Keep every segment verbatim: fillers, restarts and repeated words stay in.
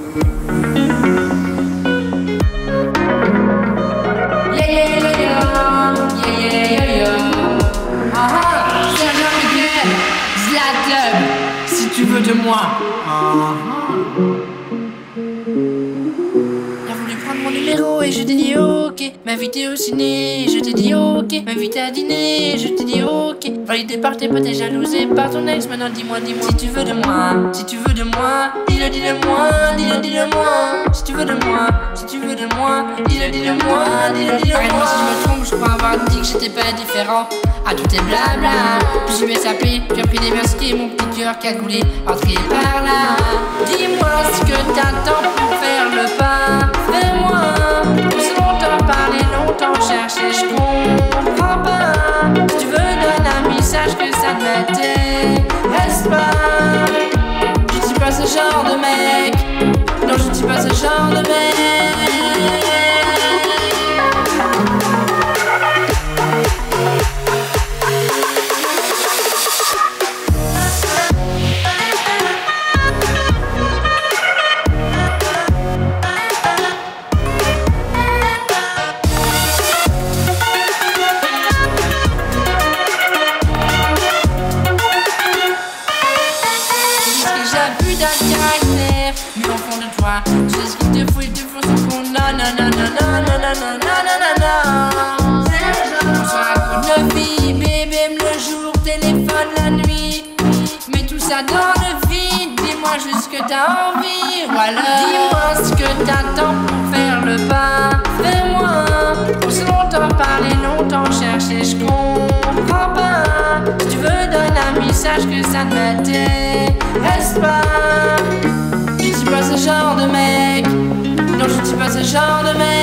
Yeah, yeah, yeah, yeah, yeah, yeah, yeah, yeah. Ah ah, Sergent Miguel, Zlatan, si tu veux de moi. Ah ah. T'as voulu prendre mon numéro et je t'ai dit ok. M'inviter au ciné, je t'ai dit ok. M'inviter à dîner, je t'ai dit ok. Validé par tes potes et jalousé par ton ex. Maintenant dis-moi, dis-moi si tu veux de moi. Si tu veux de moi, dis-le, dis-le moi. Dis-le, dis-le moi. Si tu veux de moi, si tu veux de moi, dis-le, dis-le moi. Dis-le, dis-le moi. Arrête-moi si je me trompe, je crois avoir dit que j'étais pas indifférent à tout tes blabla. Puis j'ai bien sapé, puis après des masqués, mon petit cœur cagoulé, entré par là. Dis-moi ce que t'attends pour faire le pas vers moi. Pousse longtemps, parler longtemps, chercher, je comprends pas. Si tu veux donne un message que ça ne m'intéresse pas. Je suis pas ce genre de mec. Non, je suis pas ce genre de mec. J'abuse d'un caractère, mais au fond de toi, tu sais ce qu'il te faut, il te faut ce qu'on a, nanana, nanana, nanana. On se raconte nos vies, bébé, le jour, téléphone la nuit. Mets tout ça dans le vide, dis-moi juste ce que t'as envie, voilà. Dis-moi ce que t'attends pour faire le pas vers moi. On se longtemps, parler longtemps, chercher, je comprends pas. Si tu veux, donne un message que ça ne m'intéresse pas. Je suis pas ce genre de mec. Non, je suis pas ce genre de mec.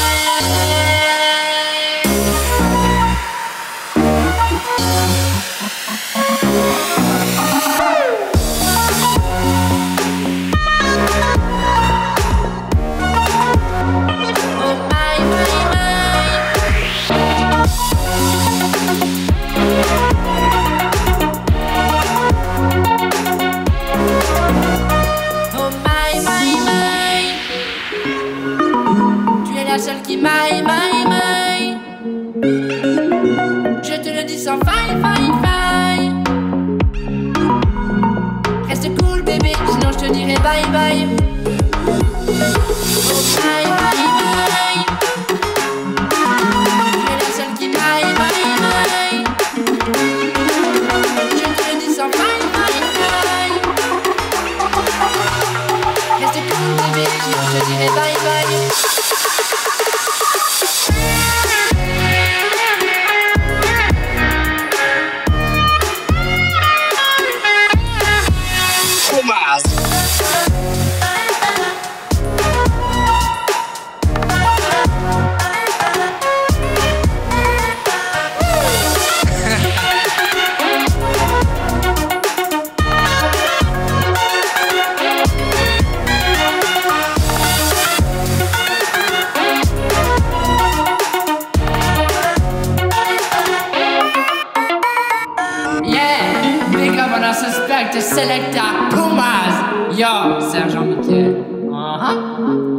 Celle qui m'aille, m'aille, m'aille. Je te le dis sans faille, faille, faille. Reste cool bébé, sinon je te dirai bye bye. Oh bye bye bye. Tu es la seule qui m'aille, m'aille, m'aille. Je te le dis sans faille, faille, faille. Reste cool bébé, sinon je te dirai bye bye. Suspect Selecta Pumas. Yo, Sergent Miguel. Uh-huh.